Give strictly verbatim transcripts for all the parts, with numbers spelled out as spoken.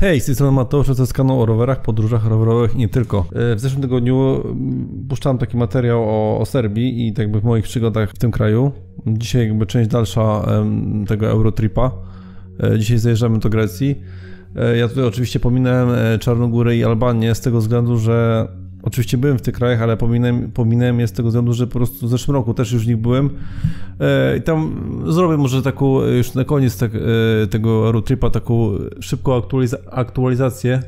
Hej, z tej strony Mateusz, to jest kanał o rowerach, podróżach rowerowych i nie tylko. W zeszłym tygodniu puszczałem taki materiał o, o Serbii i tak jakby w moich przygodach w tym kraju. Dzisiaj jakby część dalsza tego Eurotripa. Dzisiaj zajeżdżamy do Grecji. Ja tutaj oczywiście pominąłem Czarnogórę i Albanię z tego względu, że oczywiście byłem w tych krajach, ale pominąłem, pominąłem je z tego względu, że po prostu w zeszłym roku też już w nich byłem. I tam zrobię może taką, już na koniec tak, tego Eurotripa, taką szybką aktualiza aktualizację,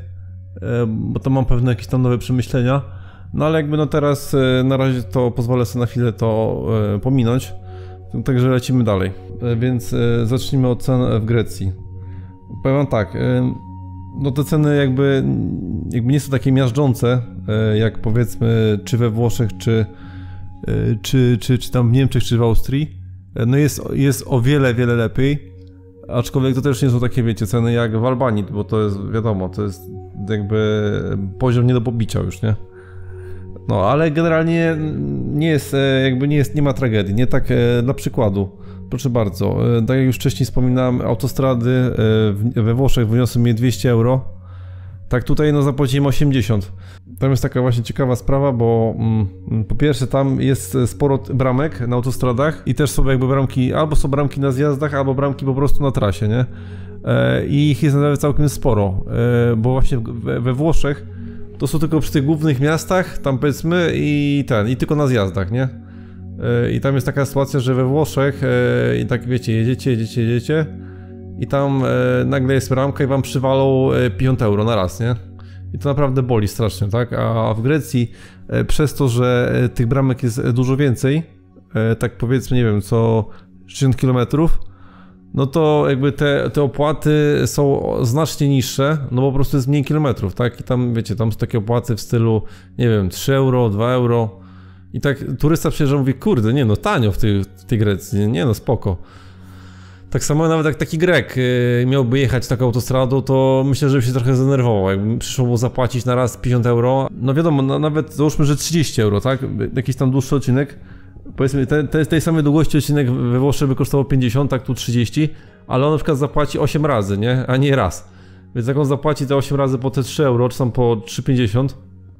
bo tam mam pewne jakieś tam nowe przemyślenia. No ale jakby no teraz na razie to pozwolę sobie na chwilę to pominąć. Także lecimy dalej. Więc zacznijmy od cen w Grecji. Powiem wam tak, no te ceny jakby, jakby nie są takie miażdżące, jak powiedzmy czy we Włoszech, czy, czy, czy, czy tam w Niemczech, czy w Austrii. No jest, jest o wiele, wiele lepiej, aczkolwiek to też nie są takie, wiecie, ceny jak w Albanii, bo to jest, wiadomo, to jest jakby poziom nie do pobicia już, nie? No, ale generalnie nie jest, jakby nie jest, nie ma tragedii, nie tak dla przykładu. Proszę bardzo, tak jak już wcześniej wspominałem, autostrady we Włoszech wyniosły mnie dwieście euro. Tak tutaj no zapłaciłem osiemdziesiąt. Tam jest taka właśnie ciekawa sprawa, bo mm, po pierwsze tam jest sporo bramek na autostradach i też są jakby bramki, albo są bramki na zjazdach, albo bramki po prostu na trasie, nie? E, I ich jest nawet całkiem sporo, e, bo właśnie we, we Włoszech to są tylko przy tych głównych miastach, tam powiedzmy i ten, i tylko na zjazdach, nie? I tam jest taka sytuacja, że we Włoszech e, i tak wiecie, jedziecie, jedziecie, jedziecie i tam e, nagle jest bramka i wam przywalą e, pięćdziesiąt euro na raz, nie? I to naprawdę boli strasznie, tak? A w Grecji e, przez to, że e, tych bramek jest dużo więcej, e, tak powiedzmy, nie wiem, co sześćdziesiąt kilometrów, no to jakby te, te opłaty są znacznie niższe, no bo po prostu jest mniej kilometrów, tak? I tam, wiecie, tam są takie opłaty w stylu, nie wiem, trzy euro, dwa euro. I tak turysta przyjeżdża i mówi, kurde, nie no, tanio w tej, w tej Grecji, nie no, spoko. Tak samo nawet jak taki Grek yy, miałby jechać taką autostradą, to myślę, że by się trochę zdenerwował, jakby przyszło mu zapłacić na raz pięćdziesiąt euro. No wiadomo, no, nawet załóżmy, że trzydzieści euro, tak? Jakiś tam dłuższy odcinek, powiedzmy, te, te, tej samej długości odcinek we Włoszech by kosztował pięćdziesiąt, tak tu trzydzieści, ale on na przykład zapłaci osiem razy, nie? A nie raz. Więc jak on zapłaci te osiem razy po te trzy euro, czy tam po trzy pięćdziesiąt,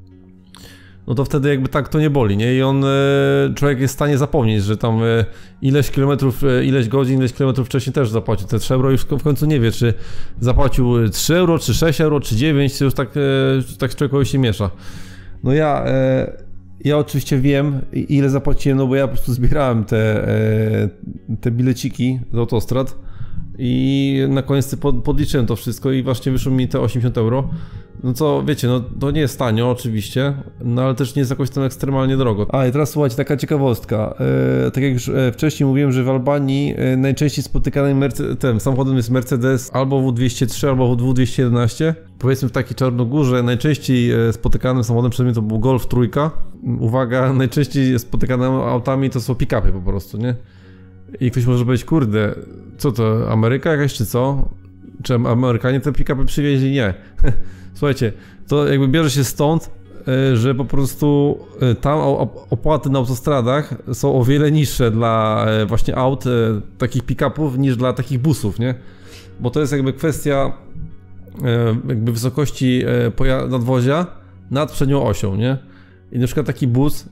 no to wtedy jakby tak to nie boli, nie? I on, e, człowiek jest w stanie zapomnieć, że tam e, ileś kilometrów, e, ileś godzin, ileś kilometrów wcześniej też zapłacił te trzy euro i już w końcu nie wie, czy zapłacił trzy euro, czy sześć euro, czy dziewięć, to już tak, e, tak człowiekowi się miesza. No ja, e, ja oczywiście wiem, ile zapłaciłem, no bo ja po prostu zbierałem te, e, te bileciki z autostrad i na koniec pod, podliczyłem to wszystko i właśnie wyszło mi te osiemdziesiąt euro. No co, wiecie, no to nie jest tanio oczywiście, no ale też nie jest jakoś tam ekstremalnie drogo. A i teraz słuchajcie, taka ciekawostka. E, tak jak już e, wcześniej mówiłem, że w Albanii e, najczęściej spotykanym ten samochodem jest Mercedes albo W dwieście trzy, albo W dwieście jedenaście. Powiedzmy w takiej Czarnogórze najczęściej e, spotykanym samochodem przed mnie to był Golf trójka. Uwaga, najczęściej spotykanymi autami to są pick-upy po prostu, nie? I ktoś może powiedzieć, kurde, co to, Ameryka jakaś czy co? Czy Amerykanie te pick-upy przywieźli? Nie. Słuchajcie, to jakby bierze się stąd, że po prostu tam opłaty na autostradach są o wiele niższe dla właśnie aut, takich pick-upów, niż dla takich busów, nie? Bo to jest jakby kwestia jakby wysokości nadwozia nad przednią osią, nie? I na przykład taki bus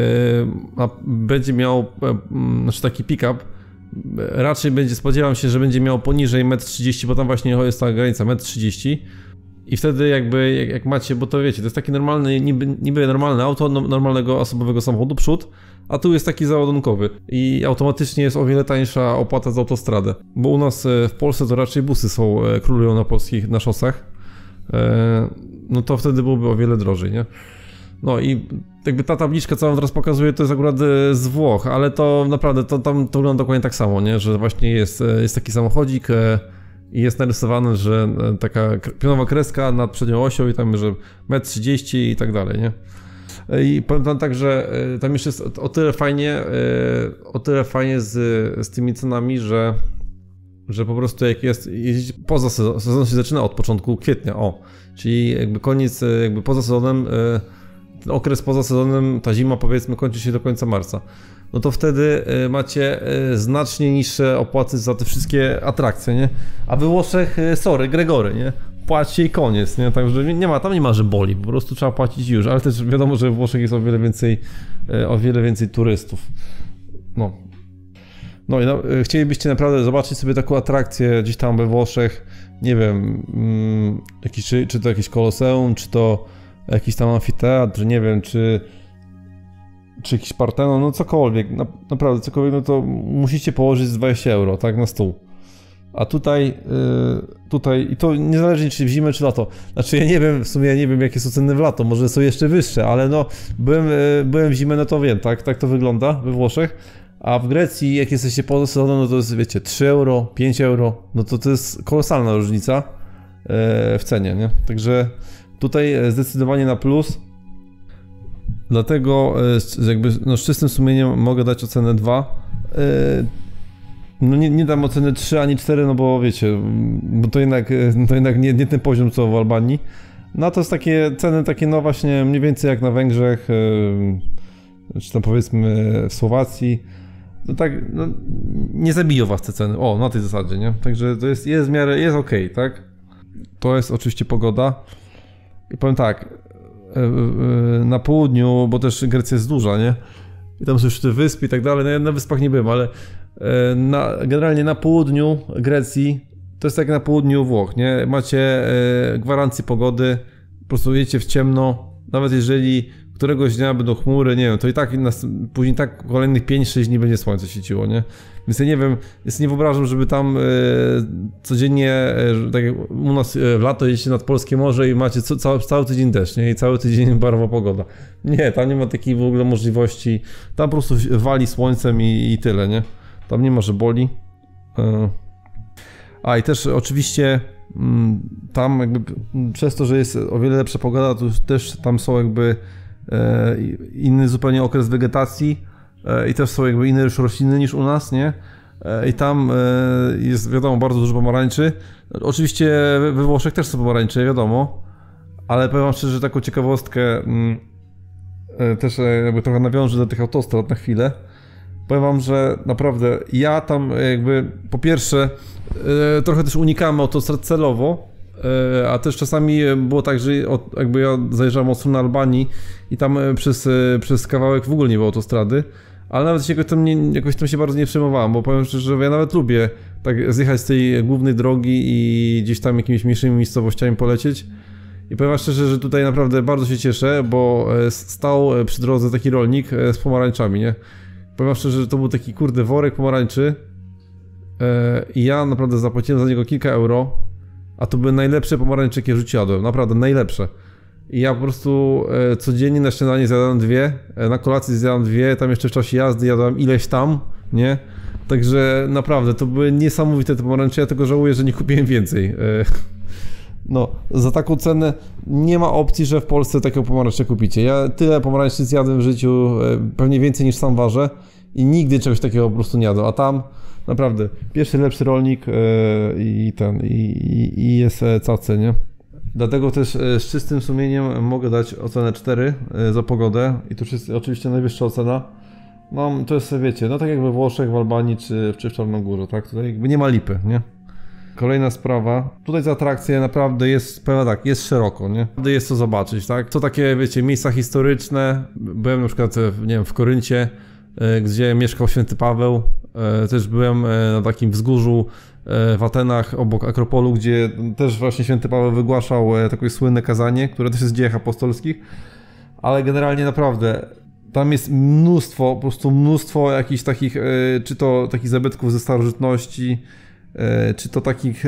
będzie miał, znaczy taki pick-up, raczej będzie, spodziewam się, że będzie miał poniżej metr trzydzieści, bo tam właśnie jest ta granica metr trzydzieści. I wtedy jakby, jak, jak macie, bo to wiecie, to jest taki normalny, niby, niby normalne auto, no, normalnego osobowego samochodu, przód, a tu jest taki załadunkowy. I automatycznie jest o wiele tańsza opłata za autostradę. Bo u nas w Polsce to raczej busy są, królują na polskich, na szosach. No to wtedy byłoby o wiele drożej, nie? No i jakby ta tabliczka, co wam teraz pokazuję, to jest akurat z Włoch, ale to naprawdę, to tam to wygląda dokładnie tak samo, nie? Że właśnie jest, jest taki samochodzik i jest narysowane, że taka pionowa kreska nad przednią osią i tam, że metr trzydzieści i tak dalej, nie? I powiem tam tak, że tam jeszcze jest o tyle fajnie, o tyle fajnie z, z tymi cenami, że że po prostu jak jest, jeździć poza sezonem, sezon się zaczyna od początku kwietnia, o, czyli jakby koniec, jakby poza sezonem, ten okres poza sezonem, ta zima powiedzmy kończy się do końca marca. no to wtedy macie znacznie niższe opłaty za te wszystkie atrakcje, nie? A we Włoszech, sorry, Gregory, nie? Płacicie i koniec, nie? Także nie ma, tam nie ma, że boli, po prostu trzeba płacić już, ale też wiadomo, że w Włoszech jest o wiele więcej, o wiele więcej turystów. No. No i no, chcielibyście naprawdę zobaczyć sobie taką atrakcję gdzieś tam we Włoszech, nie wiem, mm, jakiś, czy, czy to jakieś koloseum, czy to jakiś tam amfiteatr, nie wiem, czy czy jakiś Partenon, no cokolwiek, na, naprawdę cokolwiek, no to musicie położyć z dwadzieścia euro, tak, na stół. A tutaj, yy, tutaj, i to niezależnie czy w zimę, czy lato, znaczy ja nie wiem, w sumie ja nie wiem jakie są ceny w lato, może są jeszcze wyższe, ale no, byłem, yy, byłem w zimę, no to wiem, tak, tak to wygląda we Włoszech, a w Grecji, jak jesteście poza sezonem, no to jest, wiecie, trzy euro, pięć euro, no to to jest kolosalna różnica yy, w cenie, nie, także tutaj zdecydowanie na plus. Dlatego jakby no, z czystym sumieniem mogę dać ocenę dwa. No nie, nie dam oceny trzy ani cztery, no bo wiecie, bo to jednak, to jednak nie, nie ten poziom co w Albanii. No to jest takie ceny takie no właśnie mniej więcej jak na Węgrzech, czy tam powiedzmy w Słowacji. No tak, no, nie zabiją was te ceny, o na tej zasadzie, nie? Także to jest, jest w miarę, jest okej, okay, tak? To jest oczywiście pogoda. I powiem tak, na południu, bo też Grecja jest duża, nie? I tam są już te wyspy i tak dalej, no ja na wyspach nie byłem, ale na, generalnie na południu Grecji, to jest jak na południu Włoch, nie? Macie gwarancję pogody, po prostu jedziecie w ciemno, nawet jeżeli któregoś dnia będą chmury, nie wiem, to i tak nas, później tak kolejnych pięć sześć dni będzie słońce świeciło, nie? Więc ja nie wiem, jest nie wyobrażam, żeby tam e, codziennie, e, tak jak u nas e, w lato jedziecie nad Polskie Morze i macie co, cały, cały tydzień deszcz, nie? I cały tydzień barowa pogoda. Nie, tam nie ma takiej w ogóle możliwości, tam po prostu wali słońcem i, i tyle, nie? Tam nie ma, że boli. E. A i też oczywiście m, tam jakby przez to, że jest o wiele lepsza pogoda, to też tam są jakby e, inny zupełnie okres wegetacji, i też są jakby inne już rośliny niż u nas, nie? I tam jest, wiadomo, bardzo dużo pomarańczy. Oczywiście we Włoszech też są pomarańcze, wiadomo, ale powiem wam szczerze, że taką ciekawostkę też jakby trochę nawiążę do tych autostrad na chwilę. Powiem wam, że naprawdę ja tam jakby po pierwsze trochę też unikałem autostrad celowo, a też czasami było tak, że jakby ja zajeżdżałem od strony Albanii i tam przez, przez kawałek w ogóle nie było autostrady. Ale nawet jakoś tam, nie, jakoś tam się bardzo nie przejmowałem, bo powiem szczerze, że ja nawet lubię tak zjechać z tej głównej drogi i gdzieś tam jakimiś mniejszymi miejscowościami polecieć. I powiem szczerze, że tutaj naprawdę bardzo się cieszę, bo stał przy drodze taki rolnik z pomarańczami, nie? Powiem szczerze, że to był taki kurde worek pomarańczy i ja naprawdę zapłaciłem za niego kilka euro, a to były najlepsze pomarańcze, jakie w życiu jadłem, naprawdę najlepsze. I ja po prostu e, codziennie na śniadanie zjadałem dwie, e, na kolację zjadłem dwie, tam jeszcze w czasie jazdy jadłem ileś tam, nie? Także naprawdę, to były niesamowite te pomarańcze, ja tego żałuję, że nie kupiłem więcej. E, no, za taką cenę nie ma opcji, że w Polsce takiego pomarańcze kupicie. Ja tyle pomarańczy zjadłem w życiu, e, pewnie więcej niż sam ważę i nigdy czegoś takiego po prostu nie jadłem, a tam naprawdę pierwszy lepszy rolnik e, i ten, i, i, i jest e, cacy, nie? Dlatego też z czystym sumieniem mogę dać ocenę cztery za pogodę i to jest oczywiście najwyższa ocena. No to jest, wiecie, no tak jak we Włoszech, w Albanii czy, czy w Czarnogórze, tak? Tutaj jakby nie ma lipy, nie? Kolejna sprawa, tutaj za atrakcje naprawdę jest, powiem tak, jest szeroko, nie? Jest co zobaczyć, tak? To takie, wiecie, miejsca historyczne, byłem na przykład, nie wiem, w Koryncie, gdzie mieszkał święty Paweł, też byłem na takim wzgórzu w Atenach obok Akropolu, gdzie też właśnie święty Paweł wygłaszał takie słynne kazanie, które też jest w dziejach apostolskich, ale generalnie naprawdę tam jest mnóstwo, po prostu mnóstwo jakichś takich, czy to takich zabytków ze starożytności, czy to takich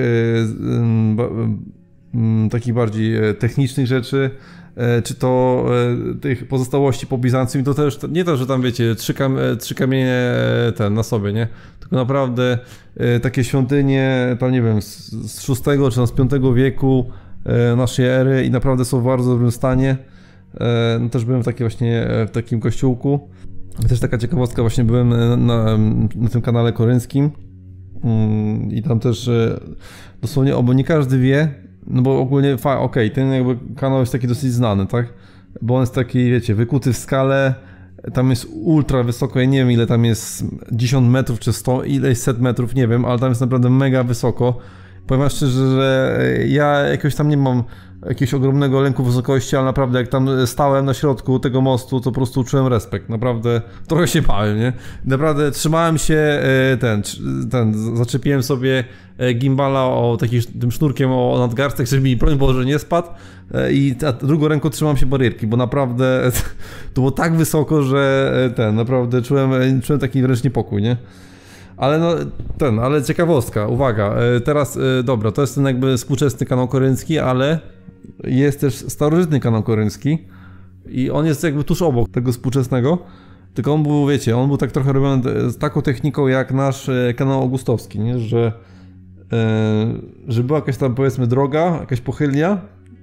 takich bardziej technicznych rzeczy, czy to tych pozostałości po Bizancjum, to też nie to, że tam wiecie, trzy, kam trzy kamienie ten na sobie, nie? Tylko naprawdę takie świątynie, tam nie wiem, z szóstego czy z piątego wieku naszej ery i naprawdę są w bardzo dobrym stanie. No też byłem w takiej właśnie, w takim kościółku. Też taka ciekawostka, właśnie byłem na, na, na tym kanale korynckim i tam też dosłownie, bo nie każdy wie, no bo ogólnie, okej, okay, ten jakby kanał jest taki dosyć znany, tak? Bo on jest taki, wiecie, wykuty w skale tam jest ultra wysoko, ja nie wiem ile tam jest, dziesięć metrów czy sto, ileś set metrów, nie wiem, ale tam jest naprawdę mega wysoko. Powiem wam szczerze, że ja jakoś tam nie mam jakiegoś ogromnego lęku wysokości, ale naprawdę jak tam stałem na środku tego mostu, to po prostu czułem respekt, naprawdę trochę się bałem, nie? Naprawdę trzymałem się, ten, ten zaczepiłem sobie gimbala o takim tym sznurkiem o nadgarstek, żeby mi broń Boże nie spadł i drugą ręką trzymałem się barierki, bo naprawdę to było tak wysoko, że ten, naprawdę czułem, czułem taki wręcz niepokój, nie? Ale no, ten, ale ciekawostka, uwaga, teraz, dobra, to jest ten jakby współczesny kanał koreański, ale jest też starożytny kanał koreański i on jest jakby tuż obok tego współczesnego, tylko on był, wiecie, on był tak trochę robiony z taką techniką jak nasz kanał augustowski, nie, że, że była jakaś tam powiedzmy droga, jakaś pochylnia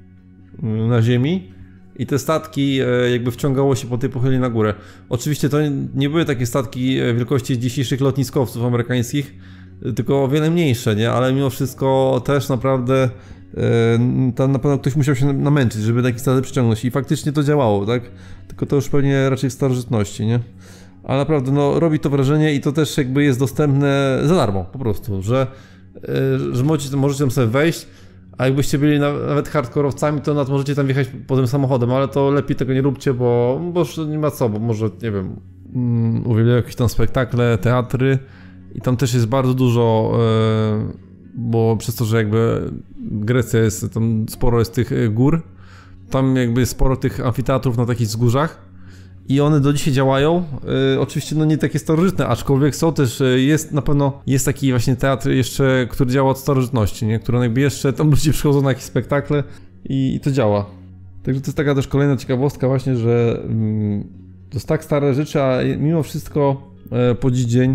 na ziemi i te statki jakby wciągało się po tej pochylni na górę. Oczywiście to nie były takie statki wielkości dzisiejszych lotniskowców amerykańskich, tylko o wiele mniejsze, nie? Ale mimo wszystko też naprawdę tam na pewno ktoś musiał się namęczyć, żeby taki statek przyciągnąć i faktycznie to działało, tak? Tylko to już pewnie raczej w starożytności, nie? Ale naprawdę, no, robi to wrażenie i to też jakby jest dostępne za darmo, po prostu, że, że możecie, możecie tam sobie wejść, a jakbyście byli nawet hardkorowcami, to nawet możecie tam wjechać po tym samochodem, ale to lepiej tego nie róbcie, bo, bo już nie ma co, bo może, nie wiem, um, uwielbiają jakieś tam spektakle, teatry i tam też jest bardzo dużo, e, bo przez to, że jakby Grecja jest, tam sporo jest tych gór, tam jakby jest sporo tych amfiteatrów na takich wzgórzach i one do dzisiaj działają, e, oczywiście no nie takie starożytne, aczkolwiek są też, jest na pewno, jest taki właśnie teatr jeszcze, który działa od starożytności, nie? Który jakby jeszcze, tam ludzie przychodzą na jakieś spektakle i, i to działa. Także to jest taka też kolejna ciekawostka właśnie, że mm, to jest tak stare rzeczy, a mimo wszystko e, po dziś dzień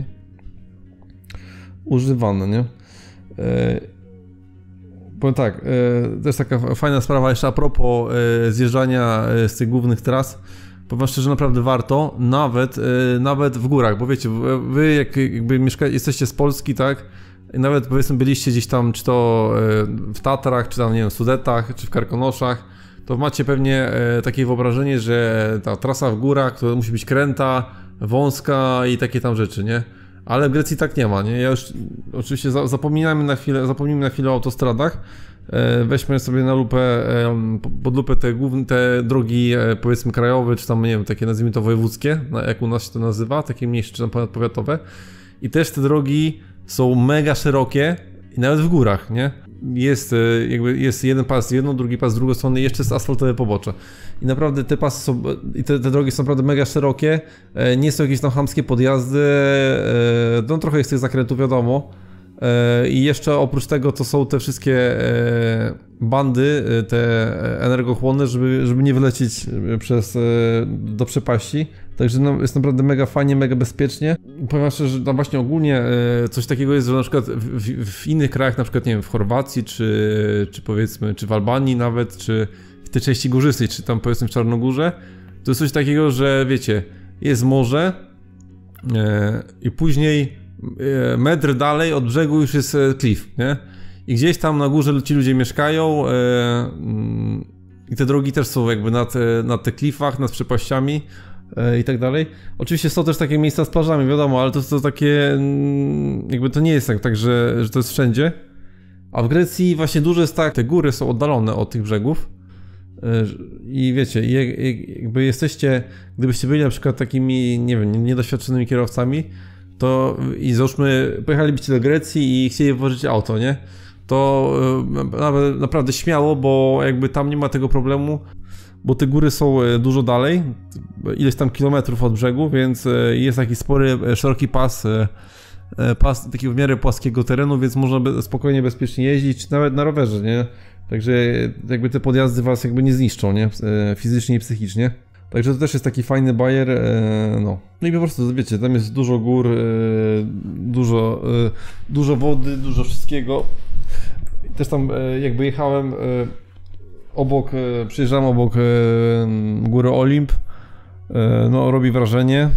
używane, nie? E, powiem tak, e, to jest taka fajna sprawa jeszcze a propos e, zjeżdżania z tych głównych tras. Powiem szczerze, że naprawdę warto, nawet, e, nawet w górach, bo wiecie, wy jak jakby mieszka, jesteście z Polski, tak? I nawet powiedzmy byliście gdzieś tam, czy to e, w Tatrach, czy tam, nie wiem, w Sudetach, czy w Karkonoszach, to macie pewnie e, takie wyobrażenie, że ta trasa w górach to musi być kręta, wąska i takie tam rzeczy, nie? Ale w Grecji tak nie ma, nie? Ja już oczywiście za, zapominamy na chwilę, zapomnijmy na chwilę o autostradach. E, weźmy sobie na lupę, e, pod lupę te główne, te drogi e, powiedzmy krajowe, czy tam, nie wiem, takie nazwijmy to wojewódzkie, na, jak u nas się to nazywa, takie mniejsze, czy tam powiatowe. I też te drogi są mega szerokie i nawet w górach, nie? Jest jakby jest jeden pas w jedną, drugi pas z drugą strony i jeszcze jest asfaltowe pobocze. I naprawdę te pasy są, i te, te drogi są naprawdę mega szerokie, nie są jakieś tam chamskie podjazdy, no trochę jest tych zakrętów, wiadomo. I jeszcze oprócz tego to są te wszystkie bandy, te energochłonne, żeby, żeby nie wylecieć przez, do przepaści. Także no, jest naprawdę mega fajnie, mega bezpiecznie. Powiem szczerze, że tam właśnie ogólnie coś takiego jest, że na przykład w, w innych krajach, na przykład nie wiem, w Chorwacji, czy, czy powiedzmy, czy w Albanii nawet, czy w tej części górzystej, czy tam powiedzmy w Czarnogórze, to jest coś takiego, że wiecie, jest morze e, i później e, metr dalej od brzegu już jest klif, nie? I gdzieś tam na górze ci ludzie mieszkają e, mm, i te drogi też są jakby nad, nad te klifach, nad przepaściami i tak dalej. Oczywiście są też takie miejsca z plażami, wiadomo, ale to jest to takie, jakby to nie jest tak, tak że, że to jest wszędzie. A w Grecji właśnie dużo jest tak, te góry są oddalone od tych brzegów i wiecie, jakby jesteście, gdybyście byli na przykład takimi, nie wiem, niedoświadczonymi kierowcami, to i załóżmy, pojechalibyście do Grecji i chcieli wypożyczyć auto, nie? To nawet naprawdę śmiało, bo jakby tam nie ma tego problemu, bo te góry są dużo dalej, ileś tam kilometrów od brzegu, więc jest taki spory, szeroki pas, pas takiego w miarę płaskiego terenu, więc można spokojnie, bezpiecznie jeździć, czy nawet na rowerze, nie? Także jakby te podjazdy was jakby nie zniszczą, nie? Fizycznie i psychicznie. Także to też jest taki fajny bajer, no. No i po prostu, wiecie, tam jest dużo gór, dużo, dużo wody, dużo wszystkiego. Też tam jakby jechałem obok, przyjeżdżam obok góry Olimp, no robi wrażenie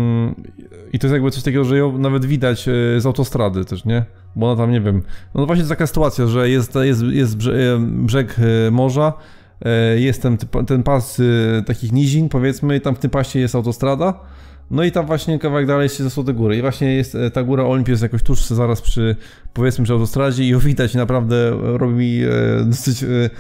i to jest jakby coś takiego, że ją nawet widać z autostrady też, nie? Bo ona tam, nie wiem, no właśnie taka sytuacja, że jest, jest, jest brzeg morza, jest ten, ten pas takich nizin, powiedzmy, i tam w tym pasie jest autostrada. No i tam właśnie kawałek dalej się są te góry. I właśnie jest ta góra Olympus jakoś tuż zaraz przy, powiedzmy, przy autostradzie i ją widać, naprawdę robi dosyć...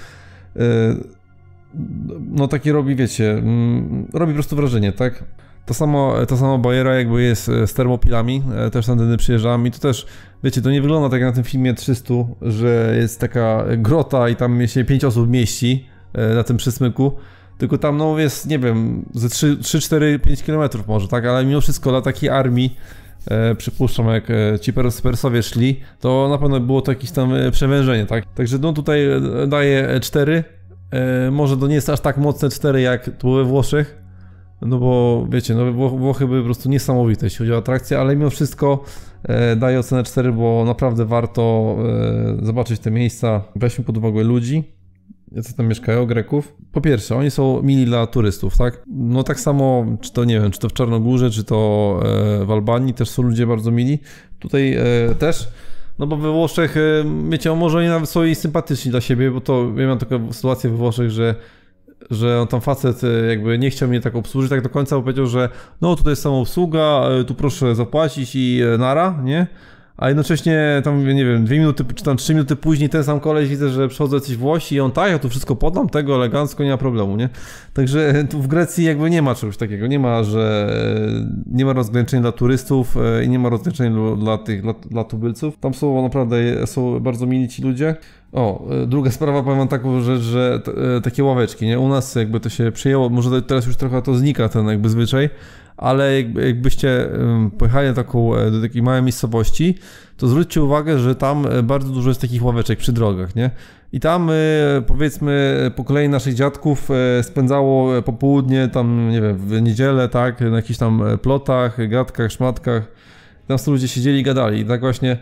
No takie robi, wiecie, robi po prostu wrażenie, tak? To samo, to samo bajera jakby jest z termopilami, też tam przyjeżdżam i to też, wiecie, to nie wygląda tak jak na tym filmie trzysta, że jest taka grota i tam się pięć osób mieści na tym przysmyku, tylko tam no jest, nie wiem, ze trzy, cztery, pięć kilometrów może, tak, ale mimo wszystko dla takiej armii, e, przypuszczam, jak ci Persowie szli, to na pewno było to jakieś tam przewężenie, tak? Także no tutaj daję cztery, e, może to nie jest aż tak mocne cztery jak tu we Włoszech, no bo wiecie, no Wło Włochy były po prostu niesamowite, jeśli chodzi o atrakcje, ale mimo wszystko e, daję ocenę cztery, bo naprawdę warto e, zobaczyć te miejsca. Weźmy pod uwagę ludzi, jacy tam mieszkają, Greków. Po pierwsze, oni są mili dla turystów, tak? No tak samo, czy to nie wiem, czy to w Czarnogórze, czy to e, w Albanii też są ludzie bardzo mili. Tutaj e, też, no bo we Włoszech, e, wiecie, może oni nawet są i sympatyczni dla siebie, bo to, ja miałem taką sytuację we Włoszech, że że on tam facet jakby nie chciał mnie tak obsłużyć tak do końca, bo powiedział, że no tutaj jest samoobsługa, tu proszę zapłacić i nara, nie? A jednocześnie tam, nie wiem, dwie minuty czy tam trzy minuty później ten sam koleś, widzę, że przychodzą jacyś Włosi i on tak, ja tu wszystko podam, tego elegancko, nie ma problemu, nie? Także tu w Grecji jakby nie ma czegoś takiego, nie ma, że nie ma rozgraniczeń dla turystów i nie ma rozgraniczeń dla tych, dla, dla tubylców. Tam są naprawdę, są bardzo mili ci ludzie. O, druga sprawa, powiem wam taką rzecz, że t, takie ławeczki, nie? U nas jakby to się przyjęło, może teraz już trochę to znika ten jakby zwyczaj, ale jakby, jakbyście pojechali taką, do takiej małej miejscowości, to zwróćcie uwagę, że tam bardzo dużo jest takich ławeczek przy drogach, nie? I tam powiedzmy pokolenie naszych dziadków spędzało popołudnie tam, nie wiem, w niedzielę, tak, na jakichś tam plotach, gadkach, szmatkach. Tam są ludzie siedzieli i gadali. I tak właśnie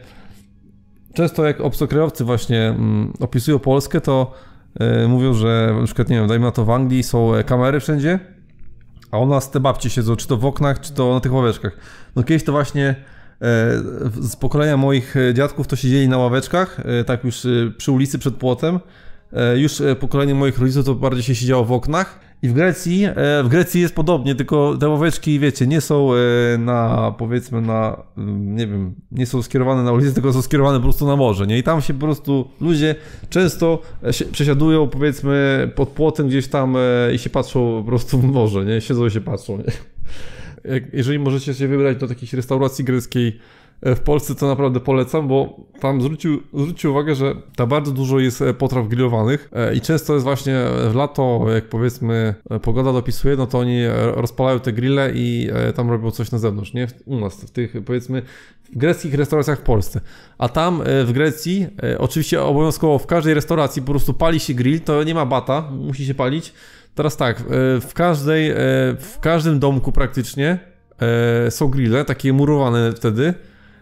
często jak obcokrajowcy właśnie mm, opisują Polskę, to y, mówią, że na przykład, nie wiem, dajmy na to w Anglii są kamery wszędzie, a u nas te babcie siedzą czy to w oknach, czy to na tych ławeczkach. No kiedyś to właśnie y, z pokolenia moich dziadków to siedzieli na ławeczkach, y, tak już y, przy ulicy przed płotem. Y, już y, pokolenie moich rodziców to bardziej się siedziało w oknach. I w Grecji, w Grecji jest podobnie, tylko te ławeczki, wiecie, nie są na, powiedzmy, na, nie wiem, nie są skierowane na ulicę, tylko są skierowane po prostu na morze, nie? I tam się po prostu ludzie często się przesiadują, powiedzmy, pod płotem gdzieś tam i się patrzą po prostu w morze, nie? Siedzą i się patrzą, nie? Jeżeli możecie się wybrać do jakiejś restauracji greckiej w Polsce, to naprawdę polecam, bo tam zwrócił, zwróćcie uwagę, że tam bardzo dużo jest potraw grillowanych i często jest właśnie w lato, jak powiedzmy pogoda dopisuje, no to oni rozpalają te grille i tam robią coś na zewnątrz, nie? U nas, w tych, powiedzmy, w greckich restauracjach w Polsce. A tam w Grecji, oczywiście obowiązkowo w każdej restauracji po prostu pali się grill, to nie ma bata, musi się palić. Teraz tak, w każdej, w każdym domku praktycznie są grille, takie murowane wtedy.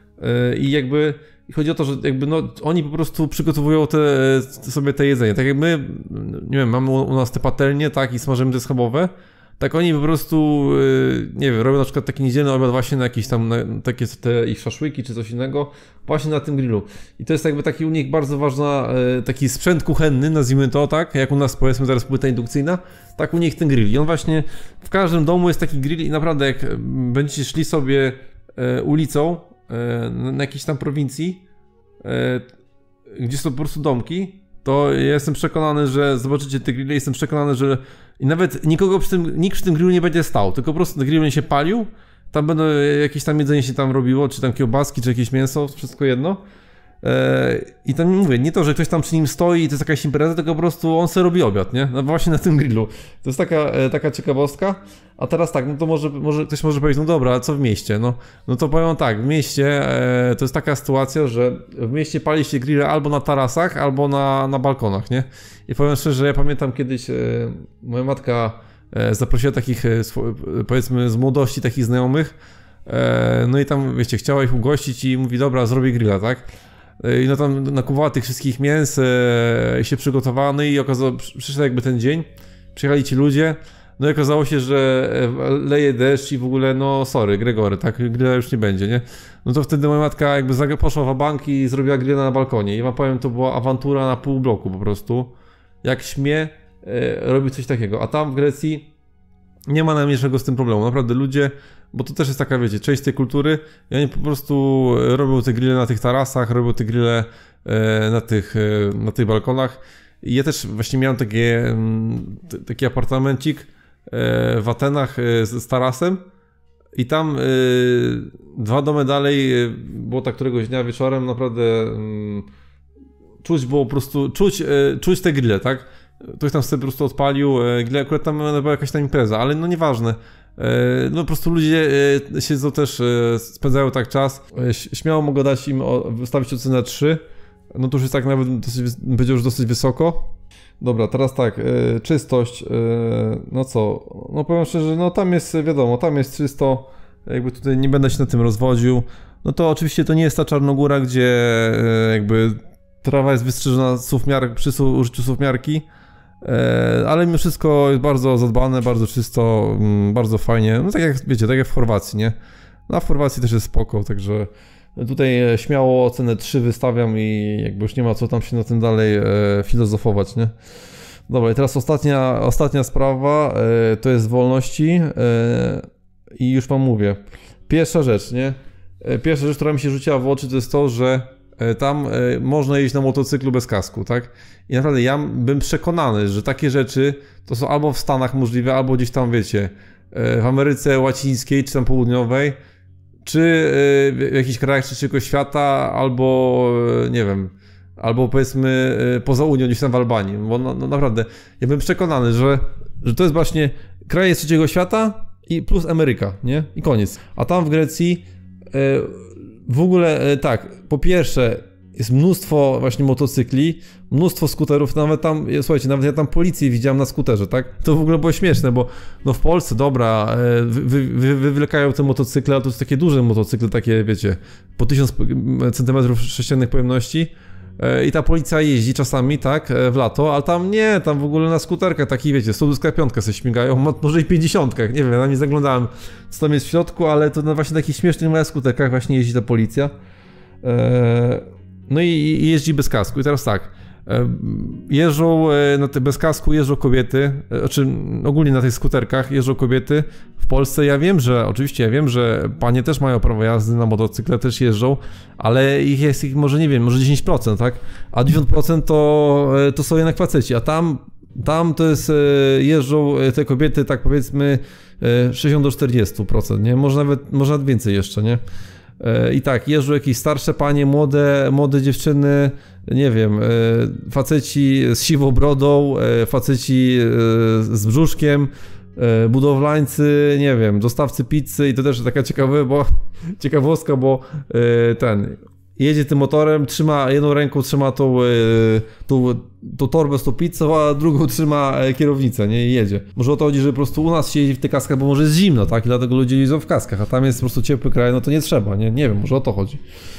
I jakby chodzi o to, że jakby no oni po prostu przygotowują te, sobie te jedzenie. Tak jak my, nie wiem, mamy u nas te patelnie, tak, i smażymy te schabowe, tak oni po prostu, nie wiem, robią na przykład taki niedzielny obiad właśnie na jakieś tam, na, takie te ich szaszłyki czy coś innego, właśnie na tym grillu. I to jest jakby taki u nich bardzo ważna, taki sprzęt kuchenny, nazwijmy to tak, jak u nas powiedzmy teraz płyta indukcyjna, tak u nich ten grill. I on właśnie w każdym domu jest taki grill i naprawdę jak będziecie szli sobie ulicą, na jakiejś tam prowincji, gdzie są po prostu domki, to ja jestem przekonany, że zobaczycie te grille, jestem przekonany, że i nawet nikogo przy tym, nikt przy tym grillu nie będzie stał, tylko po prostu ten grill będzie się palił, tam będą jakieś tam jedzenie się tam robiło, czy tam kiełbaski, czy jakieś mięso, wszystko jedno. I tam mówię, nie to, że ktoś tam przy nim stoi i to jest jakaś impreza, tylko po prostu on sobie robi obiad, nie? No właśnie na tym grillu. To jest taka, taka ciekawostka. A teraz tak, no to może, może ktoś może powiedzieć, no dobra, a co w mieście? No, no to powiem tak, w mieście e, to jest taka sytuacja, że w mieście pali się grille albo na tarasach, albo na, na balkonach, nie? I powiem szczerze, że ja pamiętam kiedyś, e, moja matka e, zaprosiła takich, e, swo, powiedzmy z młodości, takich znajomych, e, no i tam, wiecie, chciała ich ugościć i mówi, dobra, zrobię grilla, tak? I no tam nakupowała tych wszystkich mięs e, i się przygotowała, no i okazało, przyszedł jakby ten dzień, przyjechali ci ludzie, no i okazało się, że leje deszcz i w ogóle, no sorry, Gregory, tak, grilla już nie będzie, nie? No to wtedy moja matka jakby poszła w bank i zrobiła grilla na balkonie i wam powiem, to była awantura na pół bloku po prostu. Jak śmie, robi coś takiego, a tam w Grecji nie ma najmniejszego z tym problemu, naprawdę ludzie, bo to też jest taka, wiecie, część tej kultury i oni po prostu robią te grille na tych tarasach, robią te grille na tych, na tych balkonach. I ja też właśnie miałem takie, taki apartamencik w Atenach z, z tarasem i tam dwa domy dalej było tak któregoś dnia wieczorem naprawdę czuć było po prostu, czuć, czuć te grille, tak? Ktoś tam sobie po prostu odpalił grille, akurat tam była jakaś tam impreza, ale no nieważne. No po prostu ludzie siedzą też, spędzają tak czas. Śmiało mogę dać im, wystawić ocenę trzy. No to już jest tak nawet, dosyć, będzie już dosyć wysoko. Dobra, teraz tak, yy, czystość, yy, no co, no powiem szczerze, no tam jest, wiadomo, tam jest czysto, jakby tutaj nie będę się na tym rozwodził. No to oczywiście to nie jest ta Czarnogóra, gdzie yy, jakby trawa jest wystrzyżona słówmiar, przy użyciu słówmiarki, yy, ale mimo wszystko jest bardzo zadbane, bardzo czysto, yy, bardzo fajnie, no tak jak wiecie, tak jak w Chorwacji, nie? No a w Chorwacji też jest spoko, także... Tutaj śmiało ocenę trzy wystawiam i jakby już nie ma co tam się na tym dalej e, filozofować, nie? Dobra, i teraz ostatnia, ostatnia sprawa, e, to jest wolności e, i już wam mówię. Pierwsza rzecz, nie? E, pierwsza rzecz, która mi się rzuciła w oczy, to jest to, że e, tam e, można jeździć na motocyklu bez kasku, tak? I naprawdę ja bym przekonany, że takie rzeczy to są albo w Stanach możliwe, albo gdzieś tam, wiecie, e, w Ameryce Łacińskiej czy tam Południowej, czy w jakichś krajach trzeciego świata, albo nie wiem, albo powiedzmy poza Unią, gdzieś tam w Albanii, bo no, no naprawdę, ja byłem przekonany, że, że to jest właśnie kraje trzeciego świata i plus Ameryka, nie? I koniec. A tam w Grecji w ogóle tak, po pierwsze jest mnóstwo właśnie motocykli, mnóstwo skuterów, nawet tam, słuchajcie, nawet ja tam policję widziałem na skuterze, tak? To w ogóle było śmieszne, bo no w Polsce, dobra, wy, wy, wywlekają te motocykle, ale to są takie duże motocykle, takie, wiecie, po tysiąc centymetrów sześciennych pojemności i ta policja jeździ czasami, tak, w lato, ale tam nie, tam w ogóle na skuterkach taki, wiecie, sto dwadzieścia pięć sobie śmigają, może i pięćdziesiątkach, nie wiem, ja nie zaglądałem, co tam jest w środku, ale to no właśnie takich śmiesznych małych skuterkach właśnie jeździ ta policja. No i, i jeździ bez kasku. I teraz tak, jeżdżą na te, bez kasku jeżdżą kobiety, znaczy ogólnie na tych skuterkach jeżdżą kobiety. W Polsce ja wiem, że oczywiście ja wiem, że panie też mają prawo jazdy na motocykle, też jeżdżą, ale ich jest ich może nie wiem, może dziesięć procent, tak? A dziewięćdziesiąt procent to, to są jednak faceci, a tam, tam to jest, jeżdżą te kobiety tak powiedzmy sześćdziesiąt do czterdziestu procent, nie? Może nawet, może nawet więcej jeszcze, nie? I tak, jeżdżą jakieś starsze panie, młode, młode dziewczyny, nie wiem, faceci z siwą brodą, faceci z brzuszkiem, budowlańcy, nie wiem, dostawcy pizzy i to też taka ciekawe, bo, ciekawostka, bo ten jedzie tym motorem, trzyma, jedną ręką trzyma tą, tą, tą torbę z tą pizzą, a drugą trzyma kierownicę, nie, i jedzie. Może o to chodzi, że po prostu u nas się jeździ w tych kaskach, bo może jest zimno, tak, i dlatego ludzie jeżdżą w kaskach, a tam jest po prostu ciepły kraj, no to nie trzeba, nie, nie wiem, może o to chodzi.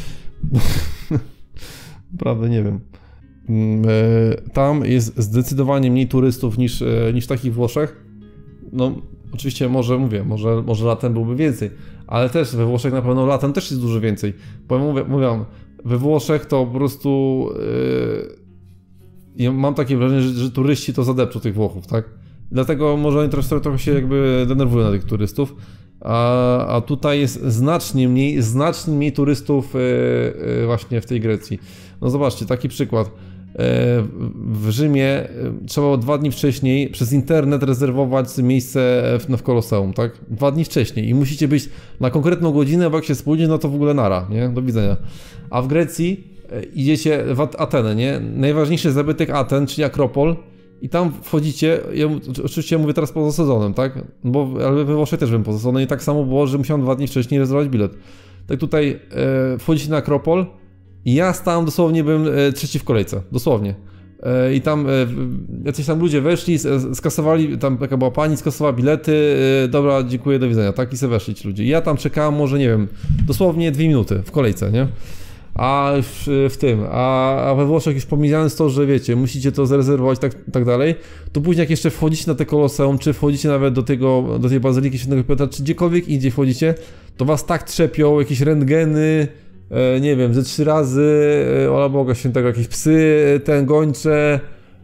Naprawdę nie wiem. Tam jest zdecydowanie mniej turystów niż, niż w takich Włoszech. No, oczywiście może, mówię, może, może latem byłby więcej, ale też we Włoszech na pewno latem też jest dużo więcej. Bo mówię, mówię we Włoszech to po prostu yy, mam takie wrażenie, że, że turyści to zadepczą tych Włochów, tak? Dlatego może oni trochę, trochę się jakby denerwują na tych turystów, a, a tutaj jest znacznie mniej, znacznie mniej turystów yy, yy, właśnie w tej Grecji. No zobaczcie, taki przykład. W Rzymie trzeba było dwa dni wcześniej przez internet rezerwować miejsce w, no, w Koloseum, tak? Dwa dni wcześniej i musicie być na konkretną godzinę, bo jak się spóźni, no to w ogóle nara, nie? Do widzenia. A w Grecji idziecie w Atenę, nie? Najważniejszy zabytek Aten, czyli Akropol i tam wchodzicie, ja, oczywiście ja mówię teraz poza sezonem, tak? Bo, ale we Włoszech też byłem poza sezonem i tak samo było, że musiałem dwa dni wcześniej rezerwować bilet. Tak tutaj e, wchodzicie na Akropol. I ja stałem dosłownie, byłem trzeci w kolejce, dosłownie. I tam jacyś tam ludzie weszli, skasowali, tam taka była pani, skasowała bilety, dobra, dziękuję, do widzenia, tak? I se weszli ci ludzie. I ja tam czekałem może, nie wiem, dosłownie dwie minuty w kolejce, nie? A w, w tym, a, a we Włoszech już pomijając to, że wiecie, musicie to zarezerwować i tak, tak dalej, to później jak jeszcze wchodzicie na te Koloseum, czy wchodzicie nawet do tego, do tej Bazyliki Świętego Piotra, czy gdziekolwiek indziej wchodzicie, to was tak trzepią, jakieś rentgeny, nie wiem, ze trzy razy, ola Boga Świętego, jakieś psy, ten gończe,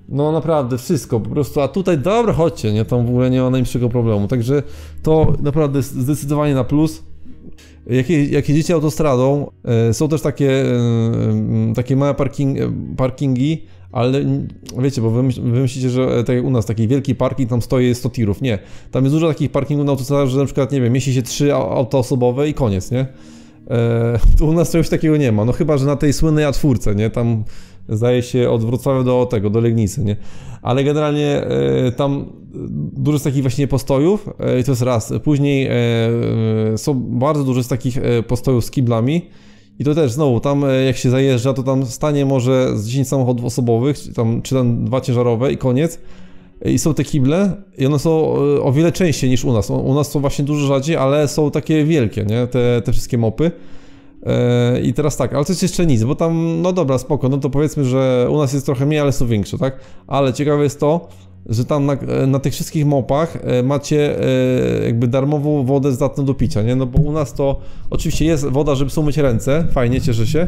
No naprawdę, wszystko po prostu, a tutaj dobra, chodźcie, nie, tam w ogóle nie ma najmniejszego problemu, także to naprawdę zdecydowanie na plus. Jak, jak jedziecie autostradą, są też takie, takie małe parking, parkingi, ale wiecie, bo wy, wy myślicie, że tak jak u nas, taki wielki parking, tam stoi sto tirów, nie. Tam jest dużo takich parkingów na autostradach, że na przykład, nie wiem, mieści się trzy auta osobowe i koniec, nie. E, tu u nas czegoś takiego nie ma, no chyba, że na tej słynnej A cztery, nie, tam zdaje się od Wrocławia do tego, do Legnicy, nie? Ale generalnie e, tam dużo jest takich właśnie postojów e, i to jest raz. Później e, e, są bardzo dużo z takich e, postojów z kiblami i to też znowu, tam e, jak się zajeżdża, to tam stanie może z dziesięć samochodów osobowych, czy tam, czy tam dwa ciężarowe i koniec. I są te kible i one są e, o wiele częściej niż u nas. U nas są właśnie dużo rzadziej, ale są takie wielkie, nie? Te, te wszystkie mopy. I teraz tak, ale to jest jeszcze nic, bo tam, no dobra, spoko, no to powiedzmy, że u nas jest trochę mniej, ale są większe, tak? Ale ciekawe jest to, że tam na, na tych wszystkich mopach macie jakby darmową wodę zdatną do picia, nie? No bo u nas to oczywiście jest woda, żeby sobie umyć ręce, fajnie, cieszę się,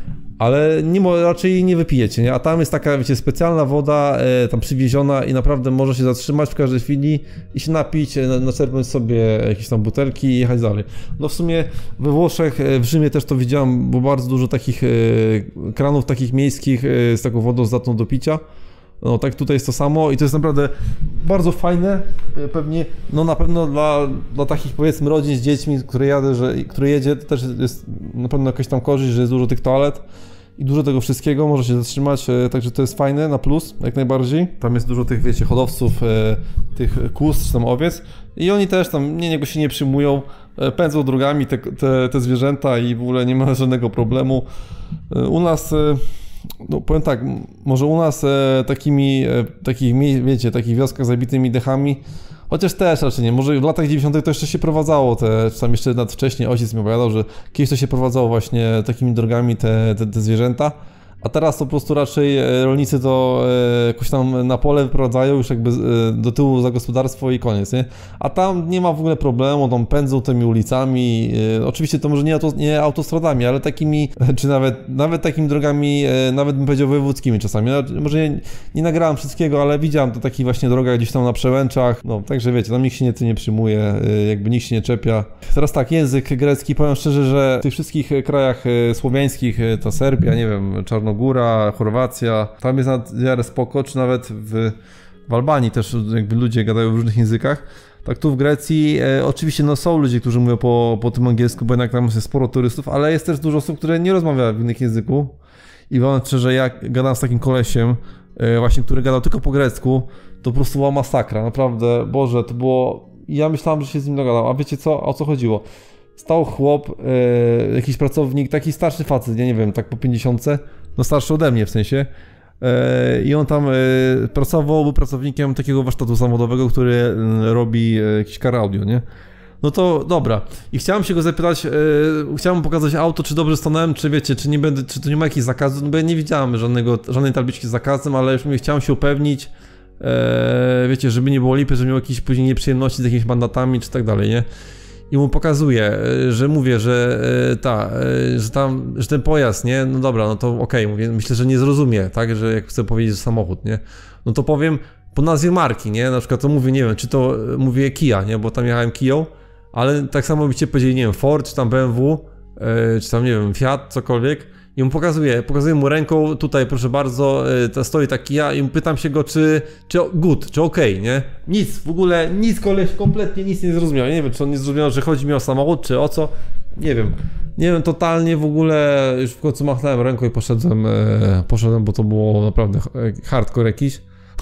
ale nie, raczej jej nie wypijecie, nie? A tam jest taka, wiecie, specjalna woda e, tam przywieziona i naprawdę może się zatrzymać w każdej chwili i się napić, e, naczerpnąć sobie jakieś tam butelki i jechać dalej. No w sumie we Włoszech, e, w Rzymie też to widziałem, bo bardzo dużo takich e, kranów takich miejskich e, z taką wodą zdatną do picia. No tak, tutaj jest to samo i to jest naprawdę bardzo fajne, e, pewnie, no na pewno dla, dla takich powiedzmy rodzin z dziećmi, które jadę, że, które jedzie, to też jest na pewno jakaś tam korzyść, że jest dużo tych toalet. I dużo tego wszystkiego, może się zatrzymać, także to jest fajne, na plus, jak najbardziej. Tam jest dużo tych, wiecie, hodowców, e, tych kóz, czy tam owiec i oni też tam nie, niego się nie przyjmują, e, pędzą drogami te, te, te zwierzęta i w ogóle nie ma żadnego problemu. E, u nas, e, no powiem tak, może u nas e, takimi, e, takich, wiecie, takich wioskach zabitymi dechami, chociaż też raczej nie, może w latach dziewięćdziesiątych to jeszcze się prowadzało, te, czy tam jeszcze nawet wcześniej ojciec mi opowiadał, że kiedyś to się prowadzało właśnie takimi drogami te, te, te zwierzęta, a teraz to po prostu raczej rolnicy to jakoś tam na pole wyprowadzają już jakby do tyłu za gospodarstwo i koniec, nie? A tam nie ma w ogóle problemu, tam pędzą tymi ulicami, oczywiście to może nie, auto, nie autostradami, ale takimi, czy nawet, nawet takimi drogami, nawet bym powiedział wojewódzkimi czasami, może nie, nie nagrałem wszystkiego, ale widziałem to takich właśnie drogach gdzieś tam na przełęczach, no także wiecie, tam nikt się nie, nie przyjmuje, jakby nikt się nie czepia. Teraz tak, język grecki, powiem szczerze, że w tych wszystkich krajach słowiańskich, ta Serbia, nie wiem, Czarnogóra, Góra, Chorwacja, tam jest na miarę spoko, czy nawet w, w Albanii też jakby ludzie gadają w różnych językach. Tak tu w Grecji e, oczywiście no, są ludzie, którzy mówią po, po tym angielsku, bo jednak tam jest sporo turystów, ale jest też dużo osób, które nie rozmawia w innych języku. I powiem szczerze, jak gadam z takim kolesiem, e, właśnie, który gadał tylko po grecku, to po prostu była masakra, naprawdę, Boże, to było... Ja myślałem, że się z nim dogadam, a wiecie co, o co chodziło? Stał chłop, e, jakiś pracownik, taki starszy facet, ja nie wiem, tak po pięćdziesiątce, no starszy ode mnie w sensie, e, i on tam e, pracował, był pracownikiem takiego warsztatu samochodowego, który e, robi e, jakieś car audio, nie? No to dobra. I chciałem się go zapytać, e, chciałem mu pokazać auto, czy dobrze stanąłem, czy wiecie, czy nie będę, czy to nie ma jakichś zakazów, no bo ja nie widziałem żadnego, żadnej tabliczki z zakazem, ale już mówię, chciałem się upewnić, e, wiecie, żeby nie było lipy, żeby miał jakieś później nieprzyjemności z jakimiś mandatami, czy tak dalej, nie? I mu pokazuję, że mówię, że ta, że tam, że ten pojazd, nie, no dobra, no to okej, okay, mówię, myślę, że nie zrozumie, tak, że jak chcę powiedzieć, że samochód, nie, no to powiem po nazwie marki, nie, na przykład to mówię, nie wiem, czy to mówię Kia, nie, bo tam jechałem Kią, ale tak samo byście powiedzieli, nie wiem, Ford, czy tam B M W, czy tam, nie wiem, Fiat, cokolwiek, i mu pokazuję, pokazuję mu ręką, tutaj proszę bardzo, ta stoi ta Kia i pytam się go, czy, czy good, czy okej, okay, nie? Nic, w ogóle nic, koleś kompletnie nic nie zrozumiał, nie wiem, czy on nie zrozumiał, że chodzi mi o samochód, czy o co, nie wiem, nie wiem, totalnie w ogóle, już w końcu machnąłem ręką i poszedłem, e, poszedłem, bo to było naprawdę hardcore jakiś.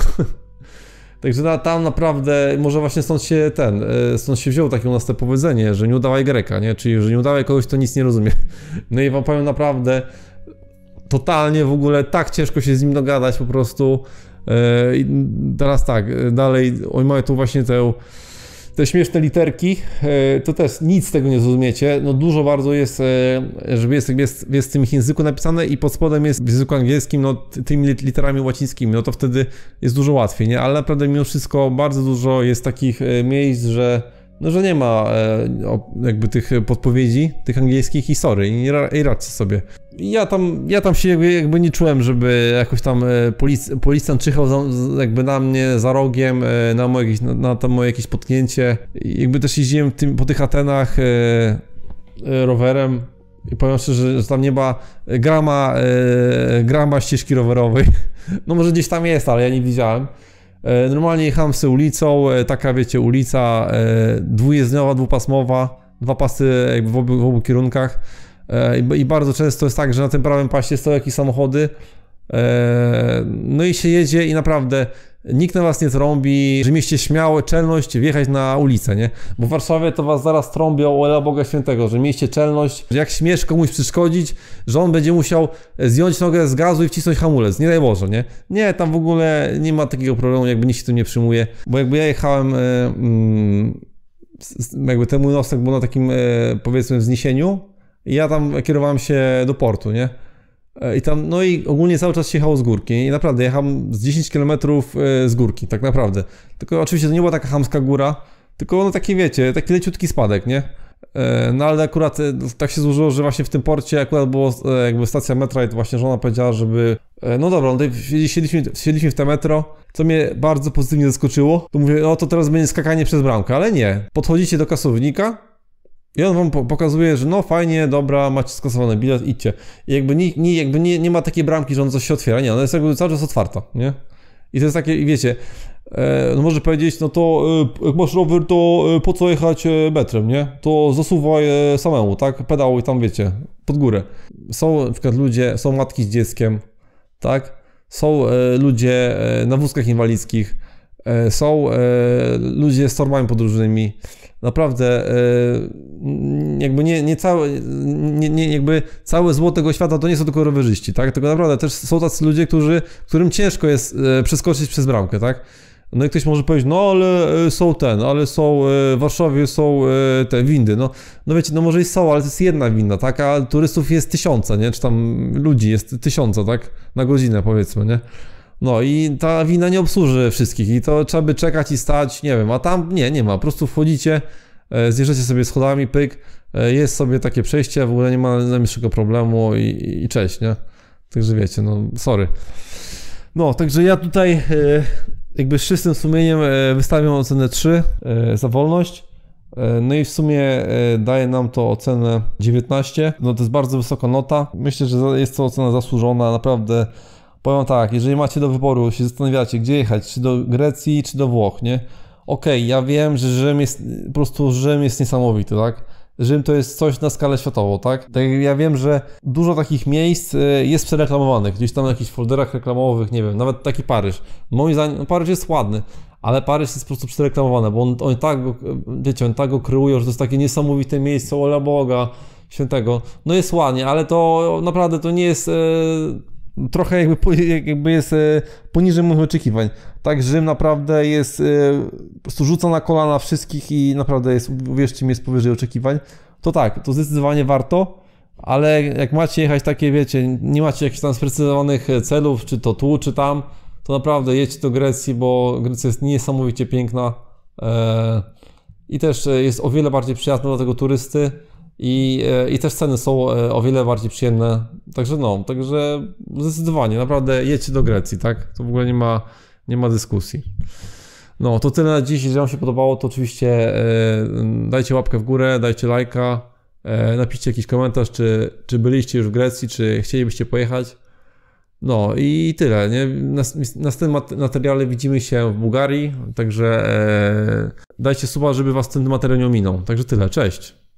Także na, tam naprawdę, może właśnie stąd się ten, stąd się wziął takie u nas to powiedzenie, że nie udawaj Greka, nie? Czyli, że nie udawaj kogoś, kto nic nie rozumie. No i wam powiem naprawdę, totalnie w ogóle tak ciężko się z nim dogadać po prostu. I teraz tak, dalej, oni mają tu właśnie tę, te śmieszne literki, to też nic z tego nie zrozumiecie, no dużo bardzo jest, żeby jest, jest, jest w tym języku napisane i pod spodem jest w języku angielskim, no tymi literami łacińskimi, no to wtedy jest dużo łatwiej, nie? Ale naprawdę mimo wszystko bardzo dużo jest takich miejsc, że no, że nie ma e, o, jakby tych podpowiedzi, tych angielskich i sorry, i, ra, i radźcie sobie. Ja tam, ja tam się jakby, jakby nie czułem, żeby jakoś tam e, polic, policjant czyhał za, jakby na mnie za rogiem, e, na, moje, na, na to moje jakieś potknięcie. I jakby też jeździłem tym, po tych Atenach e, e, rowerem i powiem szczerze, że tam nie ma grama, e, grama ścieżki rowerowej. No może gdzieś tam jest, ale ja nie widziałem. Normalnie jechałem sobie ulicą, taka wiecie, ulica dwujezdniowa, dwupasmowa, dwa pasy jakby w obu, w obu kierunkach i, i bardzo często jest tak, że na tym prawym pasie stoją jakieś samochody, no i się jedzie i naprawdę nikt na was nie trąbi, że mieliście śmiało czelność wjechać na ulicę, nie? Bo w Warszawie to was zaraz trąbią, o Boga Świętego, że mieliście czelność, że jak śmiesz komuś przeszkodzić, że on będzie musiał zdjąć nogę z gazu i wcisnąć hamulec, nie daj Boże, nie? Nie, tam w ogóle nie ma takiego problemu, jakby nikt się tym nie przyjmuje, bo jakby ja jechałem, jakby ten mój nosek był na takim, powiedzmy, wzniesieniu i ja tam kierowałem się do portu, nie? I tam, no i ogólnie cały czas się jechało z górki i naprawdę jechałem z dziesięć kilometrów z górki, tak naprawdę. Tylko oczywiście to nie była taka chamska góra, tylko no taki wiecie, taki leciutki spadek, nie? No ale akurat tak się złożyło, że właśnie w tym porcie akurat była jakby stacja metra i to właśnie żona powiedziała, żeby... No dobra, no siedliśmy, siedliśmy w te metro, co mnie bardzo pozytywnie zaskoczyło. To mówię, no to teraz będzie skakanie przez bramkę, ale nie. Podchodzicie do kasownika i on wam pokazuje, że no fajnie, dobra, macie skasowany bilet, idźcie. I jakby, nie, nie, jakby nie, nie ma takiej bramki, że on coś się otwiera, nie, ona jest jakby cały czas otwarta, nie? I to jest takie, wiecie, e, no może powiedzieć, no to e, jak masz rower, to e, po co jechać e, metrem, nie? To zasuwaj e, samemu, tak? Pedałuj tam, wiecie, pod górę. Są na przykład ludzie, są matki z dzieckiem, tak? Są e, ludzie e, na wózkach inwalidzkich, e, są e, ludzie z torbami podróżnymi. Naprawdę, jakby nie, nie całe, nie, nie, jakby całe zło tego świata to nie są tylko rowerzyści, tak? Tylko naprawdę też są tacy ludzie, którzy, którym ciężko jest przeskoczyć przez bramkę, tak? No i ktoś może powiedzieć, no ale są ten, ale są w Warszawie są te windy, no, no wiecie, no może i są, ale to jest jedna winda, tak? A turystów jest tysiące, nie? Czy tam ludzi jest tysiące, tak? Na godzinę powiedzmy, nie? No i ta wina nie obsłuży wszystkich i to trzeba by czekać i stać, nie wiem, a tam nie, nie ma, po prostu wchodzicie, zjeżdżacie sobie schodami, pyk, jest sobie takie przejście, w ogóle nie ma najmniejszego problemu i, i cześć, nie? Także wiecie, no sorry. No, także ja tutaj jakby z czystym sumieniem wystawiam ocenę trzy za wolność, no i w sumie daje nam to ocenę dziewiętnaście, no to jest bardzo wysoka nota, myślę, że jest to ocena zasłużona, naprawdę. Powiem tak, jeżeli macie do wyboru, się zastanawiacie, gdzie jechać, czy do Grecji, czy do Włoch, nie? Okej, okay, ja wiem, że Rzym jest, po prostu Rzym jest niesamowity, tak? Rzym to jest coś na skalę światową, tak? Tak ja wiem, że dużo takich miejsc jest przereklamowanych, gdzieś tam na jakichś folderach reklamowych, nie wiem, nawet taki Paryż. Moim zdaniem, no Paryż jest ładny, ale Paryż jest po prostu przereklamowany, bo on, on tak go, wiecie, on tak go kreują, że to jest takie niesamowite miejsce, ola Boga Świętego. No jest ładnie, ale to naprawdę to nie jest... E, trochę jakby, jakby jest poniżej moich oczekiwań. Tak, Rzym naprawdę jest, po prostu rzuca na kolana wszystkich i naprawdę jest, uwierzcie mi, jest powyżej oczekiwań. To tak, to zdecydowanie warto, ale jak macie jechać takie, wiecie, nie macie jakichś tam sprecyzowanych celów, czy to tu, czy tam, to naprawdę jedźcie do Grecji, bo Grecja jest niesamowicie piękna i też jest o wiele bardziej przyjazna dla tego turysty. I, I też ceny są o wiele bardziej przyjemne, także no, także zdecydowanie, naprawdę jedźcie do Grecji, tak? To w ogóle nie ma, nie ma dyskusji. No, to tyle na dziś, jeżeli wam się podobało, to oczywiście e, dajcie łapkę w górę, dajcie lajka, e, napiszcie jakiś komentarz, czy, czy byliście już w Grecji, czy chcielibyście pojechać. No i tyle, nie? Na, na tym materiale widzimy się w Bułgarii, także e, dajcie suba, żeby was ten materiał nie ominął. Także tyle, cześć!